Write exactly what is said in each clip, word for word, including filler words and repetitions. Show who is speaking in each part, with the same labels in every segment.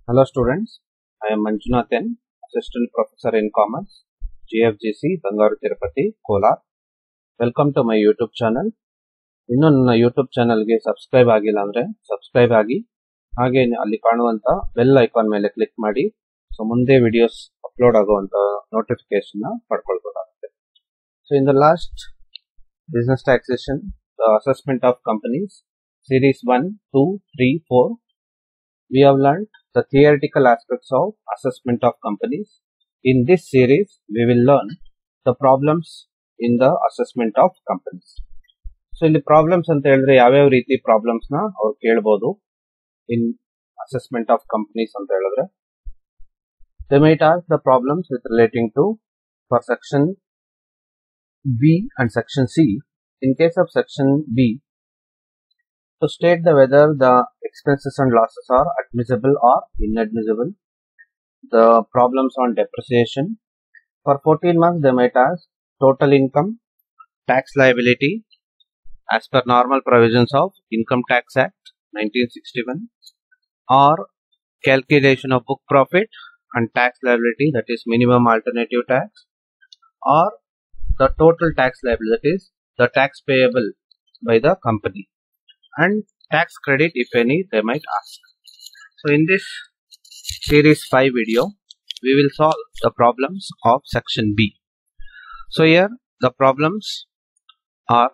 Speaker 1: Hello students, I am Manjunathan, Assistant Professor in Commerce, G F G C, Bangaru Tirupati, Kolar. Welcome to my YouTube channel. ಇನ್ನು ನನ್ನ YouTube ಚಾನಲ್ಗೆ subscribe ಆಗಿಲ್ಲ ಅಂದರೆ subscribe ಆಗಿ, ಹಾಗೆ ಅಲ್ಲಿ ಕಾಣುವಂಥ ಬೆಲ್ ಐಕಾನ್ ಮೇಲೆ ಕ್ಲಿಕ್ ಮಾಡಿ. ಸೊ ಮುಂದೆ ವಿಡಿಯೋಸ್ ಅಪ್ಲೋಡ್ ಆಗುವಂಥ ನೋಟಿಫಿಕೇಶನ್ ಪಡ್ಕೊಳ್ಬೋದಾಗುತ್ತೆ. So in the last business taxation, the assessment of companies, series one, two, three, four, we have learned the theoretical aspects of assessment of companies. In this series, we will learn the problems in the assessment of companies. So, ಇಲ್ಲಿ problems ಅಂತ ಹೇಳಿದ್ರೆ ಯಾವ್ಯಾವ ರೀತಿ problems ನ ಅವ್ರು ಕೇಳಬಹುದು ಇನ್ assessment of companies ಅಂತ ಹೇಳಿದ್ರೆ, they might ask the problems with relating to for section B and section C. In case of section B, to state the whether the expenses and losses are admissible or inadmissible, the problems on depreciation. For fourteen marks, they might ask total income, tax liability as per normal provisions of Income Tax Act nineteen sixty-one, or calculation of book profit and tax liability, that is minimum alternative tax, or the total tax liability, that is the tax payable by the company, and tax credit if any they might ask. So in this series five video, we will solve the problems of section B. So here the problems are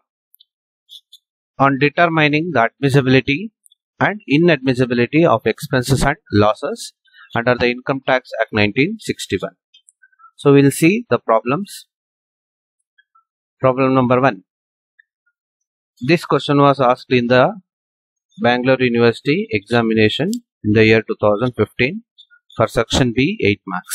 Speaker 1: on determining the admissibility and inadmissibility of expenses and losses under the Income Tax Act nineteen sixty-one. So we will see the problems. Problem number one. This question was asked in the Bangalore University examination in the year two thousand fifteen for section B, eight marks.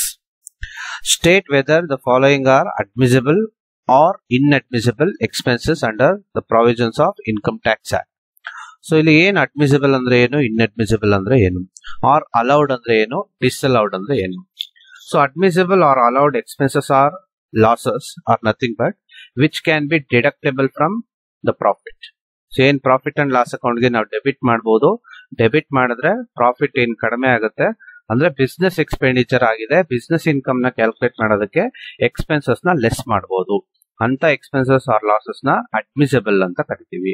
Speaker 1: State whether the following are admissible or inadmissible expenses under the provisions of Income Tax Act. So ಇಲ್ಲಿ ಏನು admissible ಅಂದ್ರೆ ಏನು, inadmissible ಅಂದ್ರೆ ಏನು, or allowed ಅಂದ್ರೆ ಏನು, disallowed ಅಂದ್ರೆ ಏನು. So admissible or allowed expenses or losses are nothing but which can be deductible from the profit. So ಏನ್ ಪ್ರಾಫಿಟ್ ಅಂಡ್ ಲಾಸ್ ಅಕೌಂಟ್ ಗೆ ನಾವು ಡೆಬಿಟ್ ಮಾಡಬಹುದು. ಡೆಬಿಟ್ ಮಾಡಿದ್ರೆ ಪ್ರಾಫಿಟ್ ಏನ್ ಕಡಿಮೆ ಆಗುತ್ತೆ ಅಂದ್ರೆ ಬಿಸ್ನೆಸ್ ಎಕ್ಸ್ಪೆಂಡಿಚರ್ ಆಗಿದೆ, ಬಿಸ್ನೆಸ್ ಇನ್ಕಮ್ ನ ಕ್ಯಾಲ್ಕುಲೇಟ್ ಮಾಡೋದಕ್ಕೆ ಎಕ್ಸ್ಪೆನ್ಸಸ್ ನ ಲೆಸ್ ಮಾಡಬಹುದು. ಅಂತ ಎಕ್ಸ್ಪೆನ್ಸಸ್ ಆರ್ ಲಾಸಸ್ ನ ಅಡ್ಮಿಸಿಬಲ್ ಅಂತ ಕರಿತೀವಿ.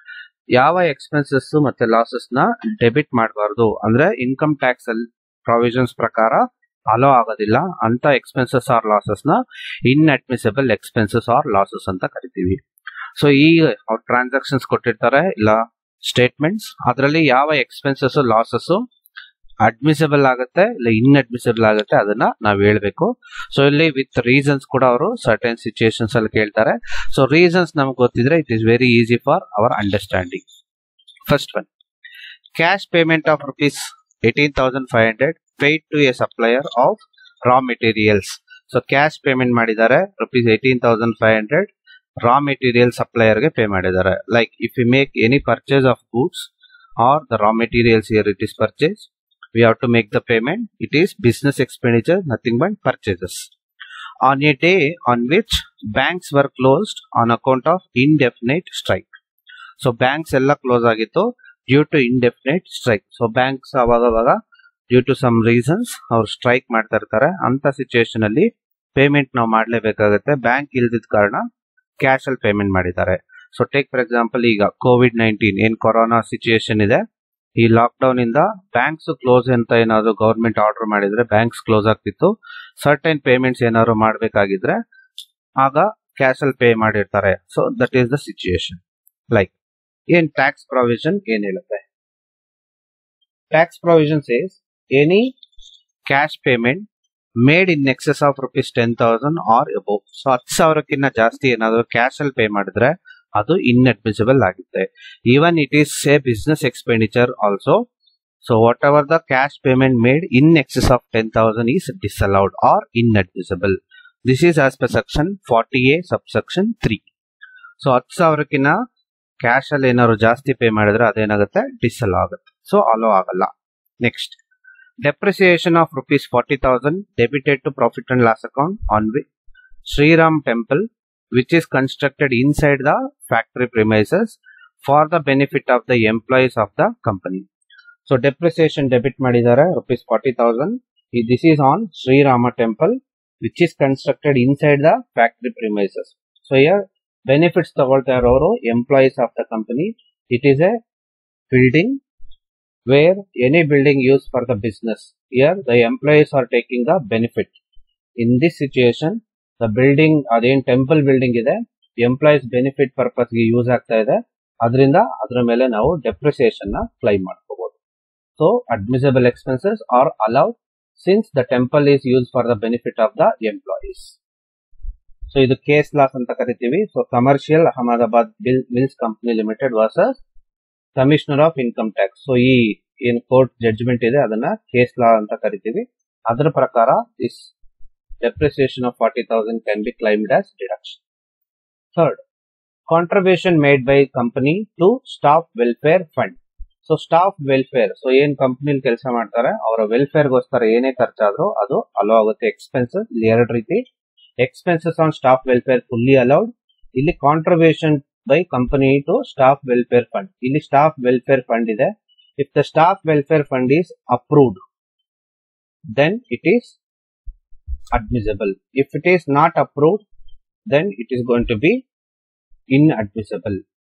Speaker 1: ಯಾವ ಎಕ್ಸ್ಪೆನ್ಸಸ್ ಮತ್ತೆ ಲಾಸಸ್ ನ ಡೆಬಿಟ್ ಮಾಡಬಾರ್ದು ಅಂದ್ರೆ ಇನ್ಕಮ್ ಟ್ಯಾಕ್ಸ್ ಅಲ್ಲಿ ಪ್ರಾವಿಷನ್ಸ್ ಪ್ರಕಾರ ಅಲೋ ಆಗೋದಿಲ್ಲ, ಅಂತ ಎಕ್ಸ್ಪೆನ್ಸಸ್ ಆರ್ ಲಾಸಸ್ ನ ಇನ್ಅಡ್ಮಿಸಿಬಲ್ ಎಕ್ಸ್ಪೆನ್ಸಸ್ ಆರ್ ಲಾಸಸ್ ಅಂತ ಕರಿತೀವಿ. ಸೊ ಈ ಟ್ರಾನ್ಸಾಕ್ಷನ್ಸ್ ಕೊಟ್ಟಿರ್ತಾರೆ ಇಲ್ಲ ಸ್ಟೇಟ್ಮೆಂಟ್ಸ್, ಅದರಲ್ಲಿ ಯಾವ ಎಕ್ಸ್ಪೆನ್ಸಸ್ ಲಾಸಸ್ ಅಡ್ಮಿಸಿಬಲ್ ಆಗುತ್ತೆ ಇಲ್ಲ ಇನ್ಅಡ್ಮಿಸಿಬಲ್ ಆಗುತ್ತೆ ಅದನ್ನ ನಾವು ಹೇಳ್ಬೇಕು. ಸೊ ಇಲ್ಲಿ ವಿತ್ ರೀಸನ್ಸ್ ಕೂಡ ಅವರು ಸರ್ಟೆನ್ ಸಿಚುಯೇಷನ್ಸ್ ಅಲ್ಲಿ ಕೇಳ್ತಾರೆ. ಸೊ ರೀಸನ್ಸ್ ನಮ್ಗೆ ಗೊತ್ತಿದ್ರೆ it is very easy for our understanding. First one, cash payment of rupees eighteen thousand five hundred paid to a supplier of raw materials. So cash payment ಮಾಡಿದ್ದಾರೆ rupees eighteen thousand five hundred raw material supplier ಗೆ pay ಮಾಡಿದ್ದಾರೆ. Like if you make any purchase of goods or the raw materials here it is purchase, we have to make the payment. It is business expenditure, nothing but purchases. On a day on which banks were closed on account of indefinite strike. So banks ಎಲ್ಲ close ಆಗಿತ್ತು due to indefinite strike. So banks ಅವಾಗವಾಗ due to some reasons ಅವ್ರು strike ಮಾಡ್ತಾ ಇರ್ತಾರೆ. ಅಂತ situation ಅಲ್ಲಿ payment ನಾವು ಮಾಡ್ಲೇಬೇಕಾಗುತ್ತೆ. Bank ಇಲ್ದಿದ ಕಾರಣ ಕ್ಯಾಶ್ ಅಲ್ಲಿ ಪೇಮೆಂಟ್ ಮಾಡಿದ್ದಾರೆ. ಸೊ ಟೇಕ್ ಫಾರ್ ಎಕ್ಸಾಂಪಲ್, ಈಗ ಕೋವಿಡ್ ನೈನ್ಟೀನ್ ಏನ್ ಕೊರೋನಾ ಸಿಚುಯೇಷನ್ ಇದೆ, ಈ ಲಾಕ್ ಡೌನ್ ಇಂದ ಬ್ಯಾಂಕ್ಸ್ ಕ್ಲೋಸ್ ಅಂತ ಏನಾದ್ರು ಗವರ್ಮೆಂಟ್ ಆರ್ಡರ್ ಮಾಡಿದ್ರೆ ಬ್ಯಾಂಕ್ಸ್ ಕ್ಲೋಸ್ ಆಗ್ತಿತ್ತು. ಸರ್ಟೈನ್ ಪೇಮೆಂಟ್ಸ್ ಏನಾದ್ರು ಮಾಡ್ಬೇಕಾಗಿದ್ರೆ ಆಗ ಕ್ಯಾಶ್ ಅಲ್ಲಿ ಪೇ ಮಾಡಿರ್ತಾರೆ. So that is the situation. Like ಏನ್ ಟ್ಯಾಕ್ಸ್ ಪ್ರಾವಿಷನ್ ಏನ್ ಹೇಳುತ್ತೆ, tax provision says any cash payment made in excess of rupees ten thousand or above. So ಹತ್ತು ಸಾವಿರಕ್ಕಿಂತ ಜಾಸ್ತಿ ಏನಾದ್ರು ಕ್ಯಾಶ್ ಅಲ್ಲಿ ಪೇ ಮಾಡಿದ್ರೆ ಅದು ಇನ್ಅಡ್ಮಿಸಿಬಲ್ ಆಗುತ್ತೆ. Even it is a business expenditure also. So whatever the cash payment made in excess of ten thousand is disallowed or inadmissible. This is as per section forty A sub section three. So ಹತ್ತು ಸಾವಿರಕ್ಕಿಂತ cash ಅಲ್ಲಿ ಏನಾದ್ರು ಜಾಸ್ತಿ pay ಮಾಡಿದ್ರೆ ಅದೇನಾಗುತ್ತೆ, disallow ಆಗುತ್ತೆ. So allow ಆಗಲ್ಲ. Next, depreciation of rupees forty thousand debited to profit and loss account on which Sri Ram temple, which is constructed inside the factory premises for the benefit of the employees of the company. So depreciation debit ಮಾಡಿದ್ದಾರೆ rupees forty thousand. This is on Sri Rama temple which is constructed inside the factory premises. So here benefits ತಗೊಳ್ತಾ ಇರೋರು employees of the company. It is a building where any building used for the business. Here the employees are taking the benefit. In this situation the building ಅದೇನ್ temple building ಇದೆ employees benefit purpose ಗೆ use ಆಗ್ತಾ ಇದೆ, ಅದರಿಂದ ಅದರ ಮೇಲೆ ನಾವು depreciation ನ ಕ್ಲೈಮ್ ಮಾಡ್ಕೋಬಹುದು. So admissible expenses are allowed since the temple is use for the benefit of the employees. So ಇದು ಕೇಸ್ ಲಾಸ್ ಅಂತ ಕರಿತೀವಿ. So commercial Ahmedabad mills company limited versus commissioner of income tax. So ಈ ಏನ್ court judgment ಇದೆ ಅದನ್ನ case law ಅಂತ ಕರಿತೀವಿ. ಅದರ ಪ್ರಕಾರ this depreciation of forty thousand can be claimed as deduction. Third, contribution made by company to staff welfare fund. So staff welfare, so ಏನ್ ಕಂಪನಿಲಿ ಕೆಲಸ ಮಾಡ್ತಾರೆ ಅವರ ವೆಲ್ಫೇರ್ ಗೋಸ್ಕರ ಏನೇ ಖರ್ಚಾದ್ರೂ ಅದು ಅಲೋ ಆಗುತ್ತೆ. ಎಕ್ಸ್ಪೆನ್ಸಸ್ ಇಲ್ಲಿ ಎರಡು ರೀತಿ, expenses on staff welfare fully allowed, ಇಲ್ಲಿ contribution by company to staff welfare fund. ಇಲ್ಲಿ ಸ್ಟಾಫ್ ವೆಲ್ಫೇರ್ ಫಂಡ್ ಇದೆ. If the staff welfare fund is approved then it is admissible. If it is not approved, then it is going to be inadmissible.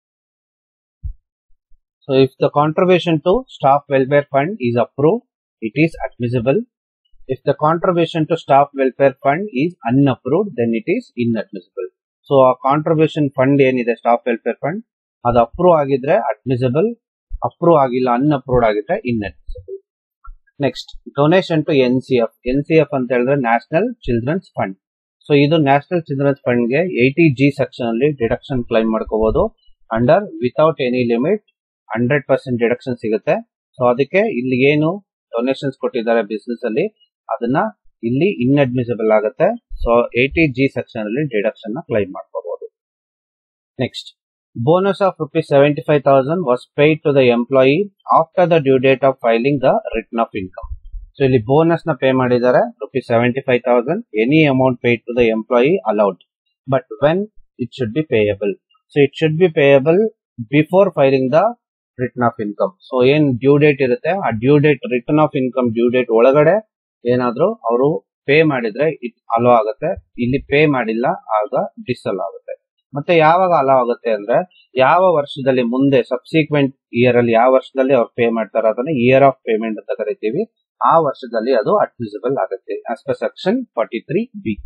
Speaker 1: So if the contribution to staff welfare fund is approved, it is admissible. If the contribution to staff welfare fund is unapproved, then it is inadmissible. So a contribution fund ಏನಿದೆ staff welfare fund ಅದು approve ಆಗಿದ್ರೆ admissible, approve ಆಗಿಲ್ಲ unapproved ಆಗಿದ್ರೆ inadmissible. Next donation to N C F. N C F ಅಂತ ಹೇಳಿದ್ರೆ national children's fund. So ಇದು national children's fund ಗೆ eighty G section ಅಲ್ಲಿ ಡಿಡಕ್ಷನ್ ಕ್ಲೈಮ್ ಮಾಡ್ಕೋಬಹುದು. Under without any limit hundred percent deduction ಸಿಗುತ್ತೆ. So ಅದಕ್ಕೆ ಇಲ್ಲಿ ಏನು ಡೊನೇಷನ್ಸ್ ಕೊಟ್ಟಿದ್ದಾರೆ ಬಿಸ್ನೆಸ್ ಅಲ್ಲಿ ಅದನ್ನ ಇಲ್ಲಿ ಇನ್ಅಡ್ಮಿಸಿಬಲ್ ಆಗುತ್ತೆ. ಸೊ ಏಟಿ ಜಿ ಸೆಕ್ಷನ್ ಅಲ್ಲಿ ಡಿಡಕ್ಷನ್ ನ ಕ್ಲೈಮ್ ಮಾಡ್ಕೋಬಹುದು. Next bonus of rupees seventy-five thousand was paid to the employee after the due date of filing the return of income. So ಇಲ್ಲಿ bonus ನ pay ಮಾಡಿದ್ದಾರೆ rupees seventy-five thousand. Any amount paid to the employee allowed, but when it should be payable. So it should be payable before filing the return of income. So ಏನ್ due date ಇರುತ್ತೆ ಆ due date return of income due date ಒಳಗಡೆ ಏನಾದ್ರೂ ಅವರು pay ಮಾಡಿದ್ರೆ it hello ಆಗುತ್ತೆ. ಇಲ್ಲಿ pay ಮಾಡಿಲ್ಲ ಆಗ ಡಿಸಲ್ ಆಗುತ್ತೆ. ಮತ್ತೆ ಯಾವಾಗ ಅಲೋ ಆಗುತ್ತೆ ಅಂದ್ರೆ ಯಾವ ವರ್ಷದಲ್ಲಿ ಮುಂದೆ ಸಬ್ಸಿಕ್ವೆಂಟ್ ಇಯರ್ ಅಲ್ಲಿ ಯಾವ ವರ್ಷದಲ್ಲಿ ಅವ್ರು ಪೇ ಮಾಡ್ತಾರೆ ಅದನ್ನ ಇಯರ್ ಆಫ್ ಪೇಮೆಂಟ್ ಅಂತ ಕರಿತೀವಿ. ಆ ವರ್ಷದಲ್ಲಿ ಅದು ಅಡ್ಮಿಸಿಬಲ್ ಆಗುತ್ತೆ as per section forty three B.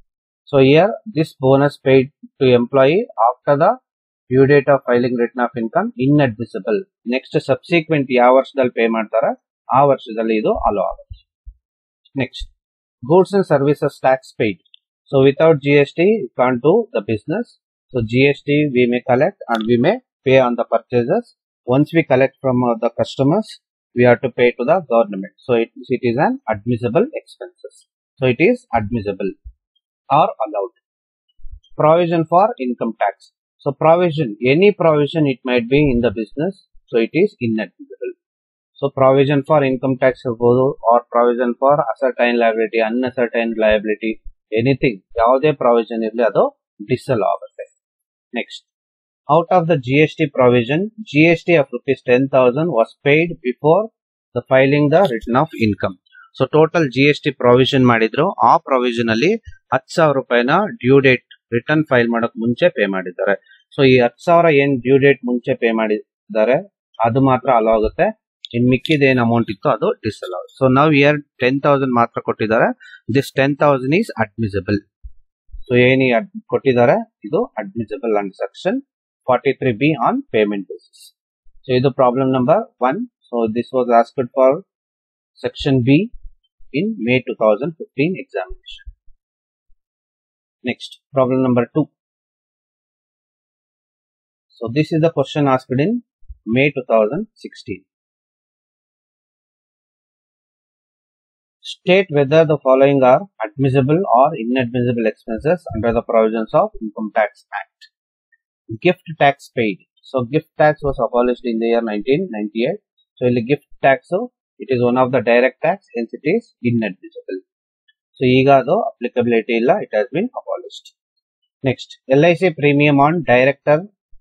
Speaker 1: So year this bonus paid to employee after the due date of filing return of income inadmissible. Next subsequent ಯಾವ ವರ್ಷದಲ್ಲಿ ಪೇ ಮಾಡ್ತಾರ ಆ ವರ್ಷದಲ್ಲಿ ಇದು ಅಲೋ ಆಗುತ್ತೆ. Next goods and services tax paid. So without G S T you can't do the business. So G S T we may collect and we may pay on the purchases. Once we collect from uh, the customers, we have to pay to the government. So it, it is an admissible expenses. So it is admissible or allowed. Provision for income tax. So provision, any provision it might be in the business. So it is inadmissible. So provision for income tax or provision for ascertained liability, unascertained liability, anything. ಯಾವುದೇ provision ಇರಲಿ ಅದು disallow ಆಗುತ್ತೆ. Next, out of the G S T provision, G S T of rupees ten thousand was paid before the filing the return of income. So total G S T provision ಮಾಡಿದ್ರು ಆ provision ಅಲ್ಲಿ ಹತ್ತು ಸಾವಿರ ರೂಪಾಯಿನ due date return file ಮಾಡಕ್ ಮುಂಚೆ pay ಮಾಡಿದ್ದಾರೆ. So ಈ ಹತ್ತು ಸಾವಿರ ಏನ್ ಡ್ಯೂ ಡೇಟ್ ಮುಂಚೆ ಪೇ ಮಾಡಿದ್ದಾರೆ ಅದು ಮಾತ್ರ ಅಲೋ ಆಗುತ್ತೆ. ಇನ್ ಮಿಕ್ಕಿದ ಏನ್ ಅಮೌಂಟ್ ಇತ್ತು ಅದು ಡಿಸಲ್ ಆಗುತ್ತೆ. ಸೊ ನಾವು ಇಯರ್ ಟೆನ್ ತೌಸಂಡ್ ಮಾತ್ರ ಕೊಟ್ಟಿದ್ದಾರೆ. This ten thousand is admissible. So ಏನಿ ಕೊಟ್ಟಿದ್ದಾರೆ ಇದು admissible and section forty three B on payment basis. So ಇದು problem number one. So this was asked for section B in May two thousand fifteen examination. Next problem number two. So this is the question asked in May two thousand sixteen. State whether the following are admissible or inadmissible expenses under the provisions of Income Tax Act. Gift tax paid. So gift tax was abolished in the year nineteen ninety-eight. So in the gift tax, so it is one of the direct tax, hence it is inadmissible. So iga ado applicability illa, it has been abolished. Next, L I C premium on director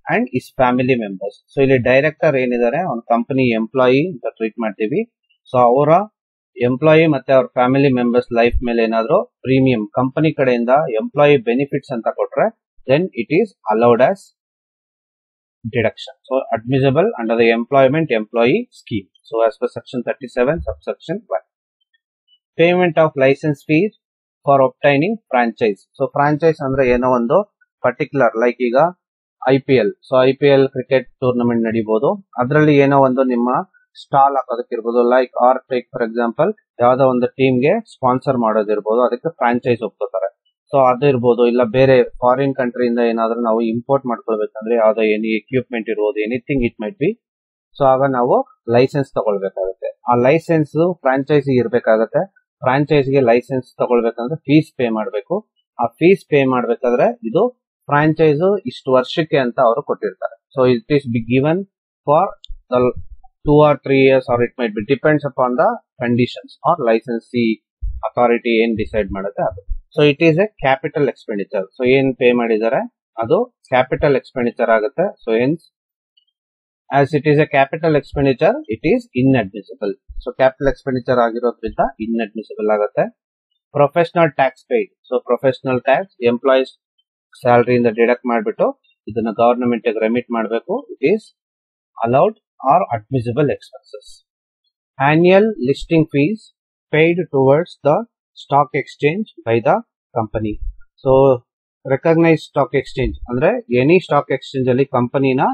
Speaker 1: and his family members. So ಇಲ್ಲಿ director ಏನಿದ್ದಾರೆ ಅವ್ನ company employee ಅಂತ treat ಮಾಡ್ತೀವಿ. ಸೊ ಅವರ employee ಮತ್ತೆ ಅವ್ರ family members life ಮೇಲೆ ಏನಾದ್ರು ಪ್ರೀಮಿಯಂ ಕಂಪನಿ ಕಡೆಯಿಂದ ಎಂಪ್ಲಾಯಿ ಬೆನಿಫಿಟ್ಸ್ ಅಂತ ಕೊಟ್ರೆ then it is allowed as deduction. So admissible under the employment employee scheme. So as per section thirty-seven subsection one. Payment of license fees for obtaining franchise. So franchise ಅಂದ್ರೆ ಏನೋ ಒಂದು particular like ಈಗ I P L. So I P L cricket tournament ನಡೀಬಹುದು. ಅದರಲ್ಲಿ ಏನೋ ಒಂದು ನಿಮ್ಮ stall ಹಾಕೋದಕ್ಕಿರ್ಬೋದು. Like or take for example ಯಾವ್ದೋ ಒಂದು ಟೀಮ್ಗೆ ಸ್ಪಾನ್ಸರ್ ಮಾಡೋದಿರ್ಬೋದು, ಅದಕ್ಕೆ ಫ್ರಾಂಚೈಸ್ ಒಪ್ಕೋತಾರೆ. ಸೊ ಅದು ಇರ್ಬೋದು. ಇಲ್ಲ ಬೇರೆ ಫಾರಿನ್ ಕಂಟ್ರಿಯಿಂದ ಏನಾದ್ರೂ ನಾವು ಇಂಪೋರ್ಟ್ ಮಾಡ್ಕೊಳ್ಬೇಕಂದ್ರೆ ಯಾವ್ದೋ ಎನಿ ಎಕ್ವಿಪ್ಮೆಂಟ್ ಇರ್ಬೋದು, anything it might be. So ಆಗ ನಾವು ಲೈಸೆನ್ಸ್ ತಗೊಳ್ಬೇಕಾಗುತ್ತೆ. ಆ ಲೈಸೆನ್ಸ್ ಫ್ರಾಂಚೈಸಿ ಇರ್ಬೇಕಾಗತ್ತೆ. ಫ್ರಾಂಚೈಸ್ಗೆ ಲೈಸೆನ್ಸ್ ತಗೊಳ್ಬೇಕಂದ್ರೆ ಫೀಸ್ ಪೇ ಮಾಡಬೇಕು. ಆ ಫೀಸ್ ಪೇ ಮಾಡ್ಬೇಕಾದ್ರೆ ಇದು ಫ್ರಾಂಚೈಸ್ ಇಷ್ಟು ವರ್ಷಕ್ಕೆ ಅಂತ ಅವರು ಕೊಟ್ಟಿರ್ತಾರೆ. So it is be given for the two or three years or it might be depends upon the conditions or licensing authority ಏನ್ ಡಿಸೈಡ್ ಮಾಡುತ್ತೆ ಅದು. So it is a capital expenditure. So ಏನ್ pay ಮಾಡಿದ್ದಾರೆ ಅದು capital expenditure ಆಗುತ್ತೆ. So hence as it is a capital expenditure it is inadmissible. So capital expenditure ಆಗಿರೋದ್ರಿಂದ inadmissible ಆಗುತ್ತೆ. Professional tax paid. So professional tax employees ಸ್ಯಾಲರಿಯಿಂದ deduct ಮಾಡಿಬಿಟ್ಟು ಇದನ್ನ government remit ಮಾಡಬೇಕು. It is allowed or admissible expenses. Annual listing fees paid towards the stock exchange by the company. So recognise stock exchange ಅಂದ್ರೆ any stock exchange ಅಲ್ಲಿ ಕಂಪನಿನ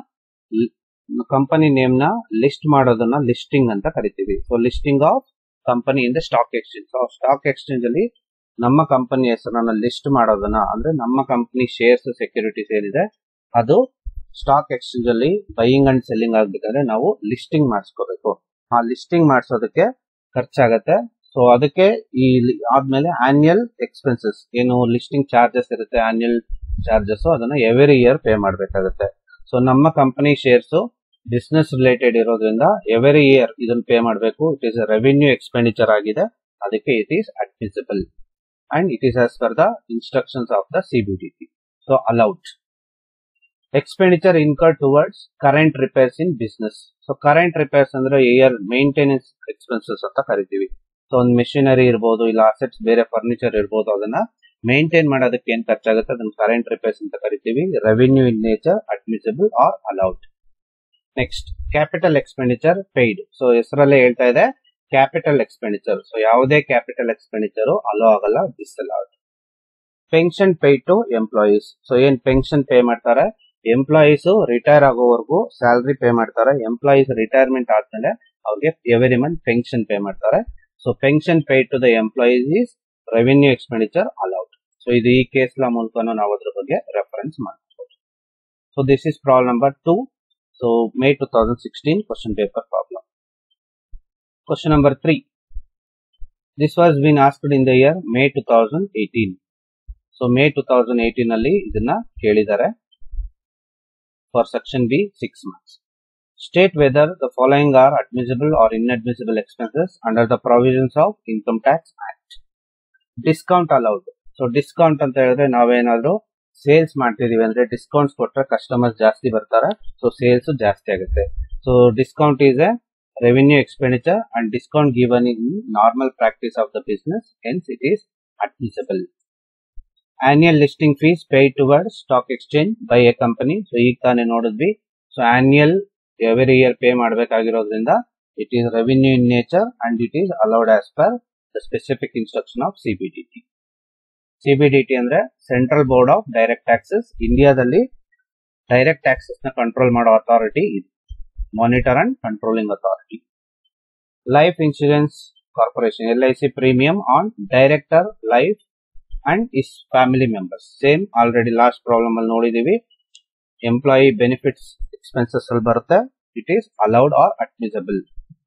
Speaker 1: company name ನ list ಮಾಡೋದನ್ನ listing ಅಂತ ಕರಿತೀವಿ. So listing of company in the stock exchange. So stock exchange ಅಲ್ಲಿ ನಮ್ಮ company ಹೆಸರನ್ನ ಲಿಸ್ಟ್ ಮಾಡೋದನ್ನ ಅಂದ್ರೆ ನಮ್ಮ ಕಂಪನಿ ಶೇರ್ಸ್ ಸೆಕ್ಯೂರಿಟೀಸ್ ಏನಿದೆ ಅದು ಸ್ಟಾಕ್ ಎಕ್ಸ್ಚೇಂಜ್ ಅಲ್ಲಿ ಬೈಯಿಂಗ್ ಅಂಡ್ ಸೆಲ್ಲಿಂಗ್ ಆಗ್ಬೇಕಾದ್ರೆ ನಾವು ಲಿಸ್ಟಿಂಗ್ ಮಾಡಿಸ್ಕೋಬೇಕು. ಆ ಲಿಸ್ಟಿಂಗ್ ಮಾಡಿಸೋದಕ್ಕೆ ಖರ್ಚಾಗತ್ತೆ. ಸೊ ಅದಕ್ಕೆ ಈ ಆದ್ಮೇಲೆ ಆನ್ಯುಯಲ್ ಎಕ್ಸ್ಪೆನ್ಸಸ್ ಏನು ಲಿಸ್ಟಿಂಗ್ ಚಾರ್ಜಸ್ ಇರುತ್ತೆ, ಆನ್ಯುಯಲ್ ಚಾರ್ಜಸ್ ಅದನ್ನ ಎವ್ರಿ ಇಯರ್ ಪೇ ಮಾಡಬೇಕಾಗುತ್ತೆ. ಸೊ ನಮ್ಮ ಕಂಪನಿ ಶೇರ್ಸ್ ಬಿಸ್ನೆಸ್ ರಿಲೇಟೆಡ್ ಇರೋದ್ರಿಂದ ಎವ್ರಿ ಇಯರ್ ಇದನ್ನ ಪೇ ಮಾಡಬೇಕು. ಇಟ್ ಈಸ್ ರೆವಿನ್ಯೂ ಎಕ್ಸ್ಪೆಂಡಿಚರ್ ಆಗಿದೆ, ಅದಕ್ಕೆ it is admissible and it is as per the instructions of the C B D T. So allowed. Expenditure incur towards current repairs in business. So current repairs ಅಂದ್ರೆ year maintenance expenses ಅಂತ ಕರಿತೀವಿ. So ಒಂದು machinery ಇರ್ಬೋದು, ಇಲ್ಲ assets ಬೇರೆ furniture ಇರ್ಬೋದು, ಅದನ್ನ maintain ಮಾಡೋದಕ್ಕೆ ಏನ್ ಖರ್ಚಾಗುತ್ತೆ ಅದನ್ನ ಕರೆಂಟ್ ರಿಪೇರ್ಸ್ ಅಂತ ಕರಿತೀವಿ. Revenue in nature, admissible or allowed. Next capital expenditure paid. So ಹೆಸರಲ್ಲೇ ಹೇಳ್ತಾ ಇದೆ ಕ್ಯಾಪಿಟಲ್ ಎಕ್ಸ್ಪೆಂಡಿಚರ್. ಸೊ ಯಾವುದೇ ಕ್ಯಾಪಿಟಲ್ ಎಕ್ಸ್ಪೆಂಡಿಚರ್ ಅಲೋ ಆಗಲ್ಲ, disallowed. Pension paid to employees. So ಏನ್ ಪೆನ್ಷನ್ ಪೇ ಮಾಡ್ತಾರೆ ಎಂಪ್ಲಾಯೀಸ್ ರಿಟೈರ್ ಆಗೋವರೆಗೂ ಸ್ಯಾಲರಿ ಪೇ ಮಾಡ್ತಾರೆ. ಎಂಪ್ಲಾಯೀಸ್ ರಿಟೈರ್ಮೆಂಟ್ ಆದ್ಮೇಲೆ ಅವ್ರಿಗೆ ಎವ್ರಿ ಮಂತ್ ಪೆನ್ಷನ್ ಪೇ ಮಾಡ್ತಾರೆ. So pension paid to the employees is revenue expenditure allowed. So ಇದು ಈ ಕೇಸ್ ಲ ಮೂಲಕ ನಾವು ಅದ್ರ ಬಗ್ಗೆ ರೆಫರೆನ್ಸ್ ಮಾಡಬಹುದು. So this is problem number two. So May two thousand sixteen question paper problem. Question number three. This was been asked in the year May two thousand eighteen. So May two thousand eighteen ಅಲ್ಲಿ ಇದನ್ನ ಕೇಳಿದ್ದಾರೆ. For section B six marks. State whether the following are admissible or inadmissible expenses under the provisions of Income Tax Act. Discount allowed. So discount ಅಂತ ಹೇಳಿದ್ರೆ ನಾವೇನಾದ್ರೂ sales ಮಾಡ್ತಿದೀವಿ ಅಂದ್ರೆ discounts ಕೊಟ್ರೆ customers ಜಾಸ್ತಿ ಬರ್ತಾರೆ, ಸೊ ಸೇಲ್ಸ್ ಜಾಸ್ತಿ ಆಗುತ್ತೆ. So discount is a revenue expenditure and discount given in normal practice of the business, hence it is admissible. Annual listing fees paid toward stock exchange by a company. So ಈಗ ತಾನೇ ನೋಡಿದ್ವಿ. So annual every year pay ಮಾಡಬೇಕಾಗಿರೋದ್ರಿಂದ it is revenue in nature and it is allowed as per the specific instruction of C B D T. C B D T ಅಂದ್ರೆ central board of direct taxes. ಇಂಡಿಯಾದಲ್ಲಿ direct taxes ನ control ಮಾಡೋ authority ಇದು, monitor and controlling authority. Life insurance corporation, L I C premium on director life and his family members. Same already last problem ಅಲ್ಲಿ ನೋಡಿದೀವಿ. Employee benefits expenses ಅಲ್ಲಿ ಬರುತ್ತೆ. It is allowed or admissible.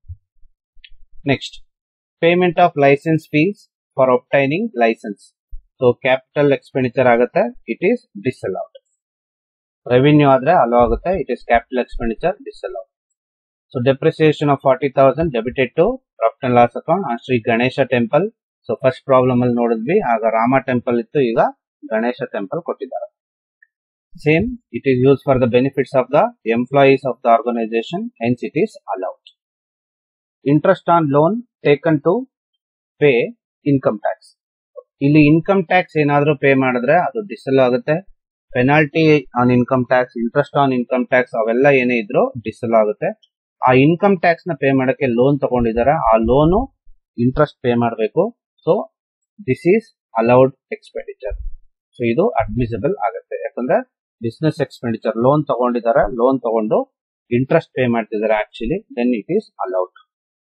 Speaker 1: Next payment of licence fees for obtaining licence. So capital expenditure ಆಗುತ್ತೆ, it is disallowed. Revenue ಆದ್ರೆ allow ಆಗುತ್ತೆ, it is capital expenditure disallowed. So depreciation of forty thousand debited to profit and loss account on Shri Ganesha temple. So first problem ಅಲ್ಲಿ ನೋಡಿದ್ವಿ, ಆಗ Rama temple ಇತ್ತು, ಈಗ Ganesha temple ಕೊಟ್ಟಿದ್ದಾರೆ. Same, it is used for the benefits of the employees of the organization, hence it is allowed. Interest on loan taken to pay income tax. ಇಲ್ಲಿ income tax ಏನಾದರೂ pay ಮಾಡಿದ್ರೆ ಅದು ಡಿಸಲ್ ಆಗುತ್ತೆ. Penalty on income tax, interest on income tax ಅವೆಲ್ಲ ಏನೇ ಇದ್ರು disallow ಆಗುತ್ತೆ. ಆ ಇನ್ಕಮ್ ಟ್ಯಾಕ್ಸ್ ನ ಪೇ ಮಾಡಕ್ಕೆ ಲೋನ್ ತಗೊಂಡಿದ್ದಾರೆ, ಆ ಲೋನು ಇಂಟ್ರೆಸ್ಟ್ ಪೇ ಮಾಡಬೇಕು. So this is allowed expenditure. So ಇದು ಅಡ್ಮಿಸಿಬಲ್ ಆಗುತ್ತೆ, ಯಾಕಂದ್ರೆ ಬಿಸ್ನೆಸ್ ಎಕ್ಸ್ಪೆಂಡಿಚರ್ ಲೋನ್ ತಗೊಂಡಿದ್ದಾರೆ, ಲೋನ್ ತಗೊಂಡು ಇಂಟ್ರೆಸ್ಟ್ ಪೇ ಮಾಡ್ತಿದ್ದಾರೆ actually, then it is allowed.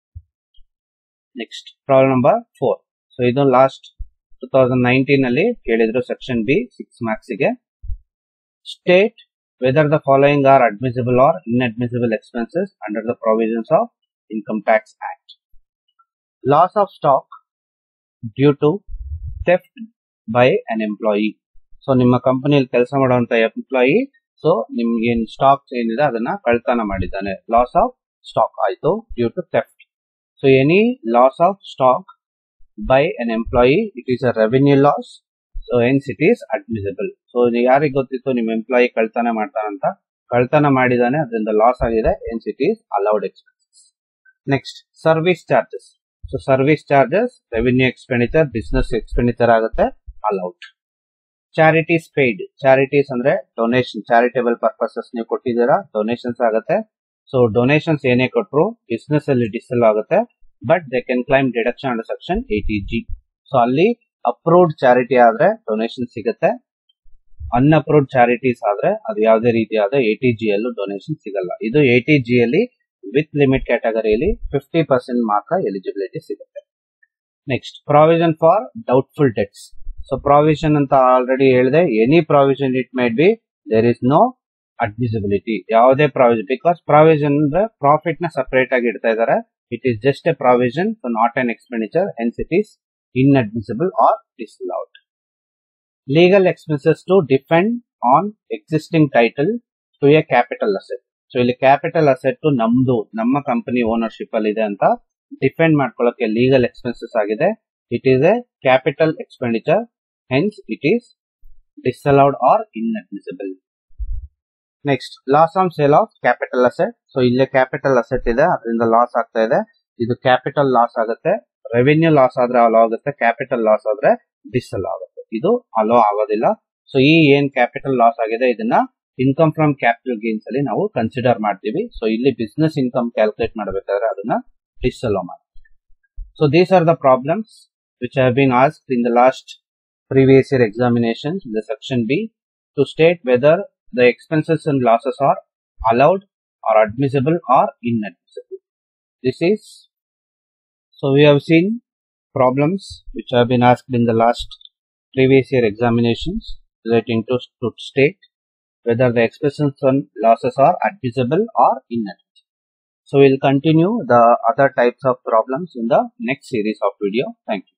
Speaker 1: Next problem number four. So ಇದು ಲಾಸ್ಟ್ ಟೂ ತೌಸಂಡ್ ನೈನ್ಟೀನ್ ಅಲ್ಲಿ ಕೇಳಿದ್ರು ಸೆಕ್ಷನ್ ಬಿ ಸಿಕ್ಸ್ ಮಾರ್ಕ್ಸ್ ಗೆ. State whether the following are admissible or inadmissible expenses under the provisions of income tax act. Loss of stock due to theft by an employee. So ನಿಮ್ಮ ಕಂಪನಿಯಲ್ಲಿ ಕೆಲಸ ಮಾಡುವಂತ employee, so ನಿಮ್ಗೆ ಏನ್ stock ಏನಿದೆ ಅದನ್ನ ಕಳ್ತನ ಮಾಡಿದ್ದಾನೆ, ಲಾಸ್ ಆಫ್ ಸ್ಟಾಕ್ ಆಯ್ತು due to theft. So any loss of stock by an employee, it is a revenue loss, so hence it is admissible. So ಯಾರಿಗೆ ಗೊತ್ತಿತ್ತು ನಿಮ್ಮ ಎಂಪ್ಲಾಯಿ ಕಳ್ತನ ಮಾಡ್ತಾನಂತ, ಕಳ್ತನ ಮಾಡಿದಾನೆ ಅದರಿಂದ ಲಾಸ್ ಆಗಿದೆ, hence it is allowed expenses. Next service charges. So service charges revenue expenditure, business expenditure ಆಗುತ್ತೆ, allowed. Charities paid. Charities ಅಂದ್ರೆ ಡೊನೇಷನ್, ಚಾರಿಟೇಬಲ್ ಪರ್ಪಸಸ್ ನೀವು ಕೊಟ್ಟಿದ್ದೀರಾ, ಡೊನೇಷನ್ಸ್ ಆಗುತ್ತೆ. ಸೊ ಡೊನೇಷನ್ಸ್ ಏನೇ ಕೊಟ್ಟರು ಬಿಸ್ನೆಸ್ ಅಲ್ಲಿ ಡಿಸಲ್ ಆಗುತ್ತೆ, but they can claim deduction under section eighty G. So ಅಲ್ಲಿ ಅಪ್ರೂವ್ಡ್ ಚಾರಿಟಿ ಆದ್ರೆ ಡೊನೇಷನ್ ಸಿಗುತ್ತೆ, ಅನ್ಅಪ್ರೂವ್ಡ್ ಚಾರಿಟೀಸ್ ಆದ್ರೆ ಅದು ಯಾವುದೇ ರೀತಿಯಾದ ಏಟಿ ಜಿ ಅಲ್ಲೂ ಡೊನೇಷನ್ ಸಿಗಲ್ಲ. ಇದು ಏಟಿ ಜಿ ಅಲ್ಲಿ ವಿತ್ ಲಿಮಿಟ್ ಕ್ಯಾಟಗರಿಯಲ್ಲಿ ಫಿಫ್ಟಿ ಪರ್ಸೆಂಟ್ ಮಾತ್ರ ಎಲಿಜಿಬಿಲಿಟಿ ಸಿಗುತ್ತೆ. Next provision for doubtful debts. So provision ಅಂತ ಆಲ್ರೆಡಿ ಹೇಳಿದೆ, any provision it might be, there is no admissibility. ಯಾವುದೇ ಪ್ರಾವಿಷನ್, ಬಿಕಾಸ್ ಪ್ರಾವಿಷನ್ ಅಂದ್ರೆ ಪ್ರಾಫಿಟ್ ನ ಸಪರೇಟ್ ಆಗಿ ಇಡ್ತಾ ಇದ್ದಾರೆ. It is just a provision, so not an expenditure, hence it is inadmissible or disallowed. Legal expenses to defend on existing title to a capital asset. So ಇಲ್ಲಿ capital asset ನಮ್ದು, ನಮ್ಮ company ownership ಅಲ್ಲಿ ಇದೆ ಅಂತ defend ಮಾಡ್ಕೊಳ್ಳೋಕೆ legal expenses ಆಗಿದೆ. It is a capital expenditure, hence it is disallowed or inadmissible. Next loss on sale of capital asset. So ಇಲ್ಲೇ capital asset ಇದೆ, ಅದರಿಂದ ಲಾಸ್ ಆಗ್ತಾ ಇದೆ, ಇದು ಕ್ಯಾಪಿಟಲ್ ಲಾಸ್ ಆಗುತ್ತೆ. ರೆವಿನ್ಯೂ ಲಾಸ್ ಆದ್ರೆ ಅಲೋ ಆಗುತ್ತೆ, ಕ್ಯಾಪಿಟಲ್ ಲಾಸ್ ಆದ್ರೆ ಡಿಸಲ್ಲೋ ಆಗುತ್ತೆ, ಇದು ಅಲೋ ಆಗೋದಿಲ್ಲ. ಸೊ ಈ ಏನ್ ಕ್ಯಾಪಿಟಲ್ ಲಾಸ್ ಆಗಿದೆ ಇದನ್ನ ಇನ್ಕಮ್ ಫ್ರಮ್ ಕ್ಯಾಪಿಟಲ್ ಗೇನ್ಸ್ ಅಲ್ಲಿ ನಾವು ಕನ್ಸಿಡರ್ ಮಾಡ್ತೀವಿ. ಸೊ ಇಲ್ಲಿ ಬಿಸ್ನೆಸ್ ಇನ್ಕಮ್ ಕ್ಯಾಲ್ಕುಲೇಟ್ ಮಾಡಬೇಕಾದ್ರೆ ಅದನ್ನ ಡಿಸಲ್ಲೋ ಮಾಡ್ತೀವಿ. So these are the problems which have been asked in the last previous year examination in the section B to state whether the expenses and losses are allowed or admissible or inadmissible. This is, so we have seen problems which have been asked in the last previous year examinations relating to, to state whether the expenses and losses are admissible or inadmissible. So we will continue the other types of problems in the next series of video. Thank you.